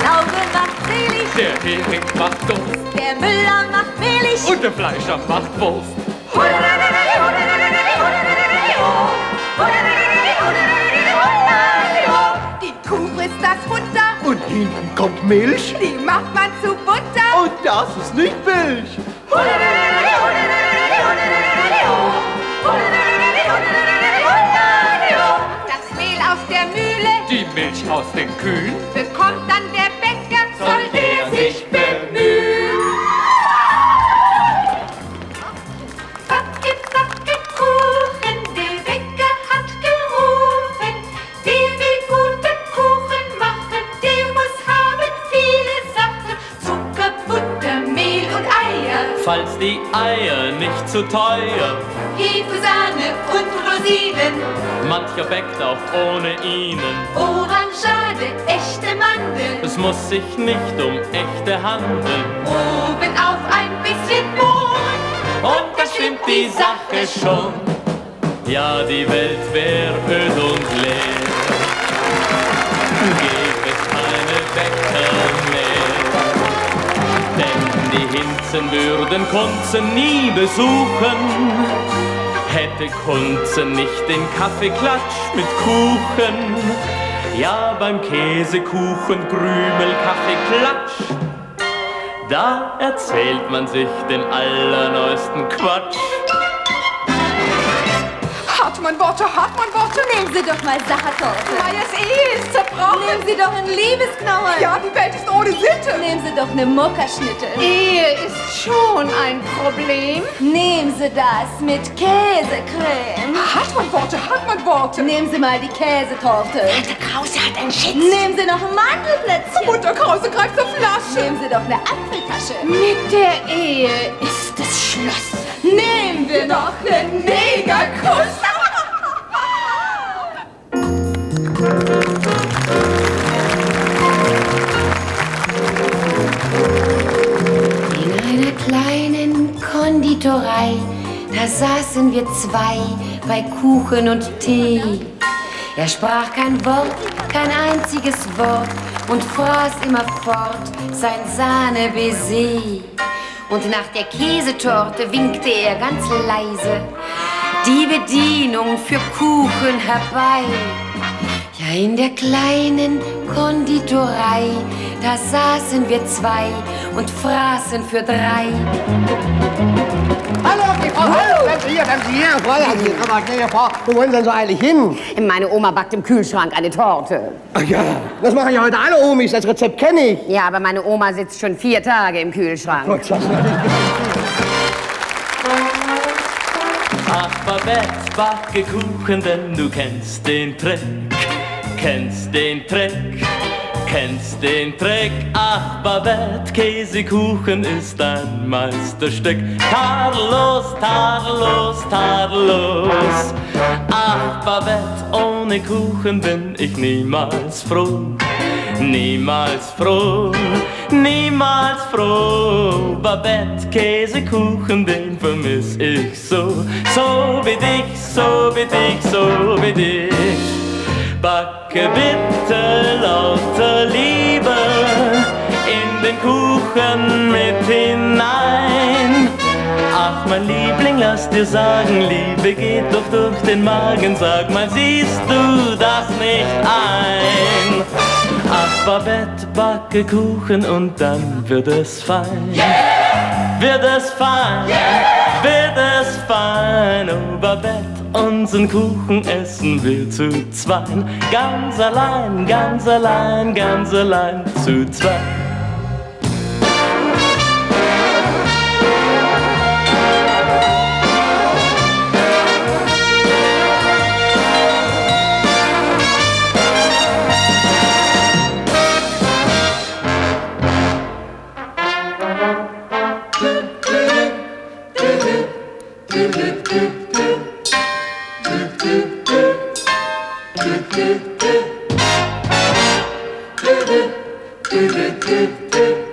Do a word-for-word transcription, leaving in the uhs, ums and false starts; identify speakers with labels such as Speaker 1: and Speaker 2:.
Speaker 1: Pflaume macht selig,
Speaker 2: der Hering macht Durst,
Speaker 1: der Müller macht mehlig
Speaker 2: und der Fleischer macht Wurst.
Speaker 1: Die Kuh frisst das Futter
Speaker 3: Und hinten kommt Milch.
Speaker 1: die macht man zu Butter.
Speaker 3: Und das ist nicht Milch.
Speaker 1: Das Mehl aus der Mühle
Speaker 2: Die Milch aus den Kühen,
Speaker 1: bekommt dann der Bäcker,
Speaker 2: soll er sich bemühen.
Speaker 1: Backe, backe Kuchen, der Bäcker hat gerufen. Der will gute Kuchen machen, der muss haben viele Sachen. Zucker, Butter, Mehl und Eier,
Speaker 4: Falls die Eier nicht zu teuer,
Speaker 1: Hefe, Sahne und Rosinen.
Speaker 4: mancher bäckt auch ohne ihnen.
Speaker 1: Orangeade, echte Mandeln,
Speaker 4: Es muss sich nicht um echte handeln.
Speaker 1: oben auf ein bisschen Mohn.
Speaker 4: Und da stimmt die Sache schon. Ja, die Welt wär öd und leer. Gäbe es keine Bäcker mehr. Denn die Hinzen würden Kunzen nie besuchen. Hätte Kunze nicht den Kaffeeklatsch mit Kuchen. Ja, beim Käsekuchen, Krümel, Kaffeeklatsch. Da erzählt man sich den allerneuesten Quatsch.
Speaker 1: Hartmann-Worte, Hartmann-Worte.
Speaker 5: Nehmen Sie doch mal Sachertorte.
Speaker 1: Meyers Ehe ist zerbrochen.
Speaker 5: Nehmen Sie doch einen Liebesknochen.
Speaker 1: Ja, die Welt ist ohne Sitte.
Speaker 5: Nehmen Sie doch eine Muckerschnitte.
Speaker 1: Ehe ist schon ein Problem.
Speaker 5: Nehmen Sie das mit Käsecreme.
Speaker 1: Hartmann-Worte, Hartmann-Worte.
Speaker 5: Nehmen Sie mal die Käsetorte.
Speaker 1: Der Krause hat ein Schätzchen.
Speaker 5: Nehmen Sie noch ein Mandelplätzchen.
Speaker 1: Mutter Krause greift zur Flasche.
Speaker 5: Nehmen Sie doch eine Apfeltasche.
Speaker 1: Mit der Ehe ist es Schluss.
Speaker 5: Nehmen wir noch einen
Speaker 1: Negerkuss.
Speaker 6: In einer kleinen Konditorei, da saßen wir zwei bei Kuchen und Tee. Er sprach kein Wort, kein einziges Wort und fraß immerfort sein Sahne-Baiser. Und nach der Käsetorte winkte er ganz leise die Bedienung für Kuchen herbei. Ja, in der kleinen Konditorei, da saßen wir zwei und fraßen für drei.
Speaker 3: Hallo, die Frau, hallo, bleiben Sie hier, bleiben Sie hier, Fräulein. Aber schnell, Frau, wo wollen Sie denn so eilig hin?
Speaker 6: Meine Oma backt im Kühlschrank eine Torte.
Speaker 3: Ach ja, das machen ja heute alle Omis, das Rezept kenne ich.
Speaker 6: Ja, aber meine Oma sitzt schon vier Tage im Kühlschrank.
Speaker 3: Gott, das ist natürlich
Speaker 4: Ach, Babette, backe Kuchen, denn du kennst den Trick, kennst den Trick, kennst den Trick. Ach, Babette, Käsekuchen ist ein Meisterstück. Tadellos, tadellos, tadellos. Ach, Babette, ohne Kuchen bin ich niemals froh. Niemals froh, niemals froh. Babette, Käsekuchen, den vermiss ich so. So wie dich, so wie dich, so wie dich. Backe bitte lauter Liebe in den Kuchen mit hinein. Ach, mein Liebling, lass dir sagen, Liebe geht doch durch den Magen. Sag mal, siehst du das nicht ein? Ach, Babette, backe Kuchen und dann wird es fein. Yeah! Wird es fein, yeah! Wird es fein. Oh, Babette, unseren Kuchen essen wir zu zweien. Ganz allein, ganz allein, ganz allein zu zweit.
Speaker 1: do do do do do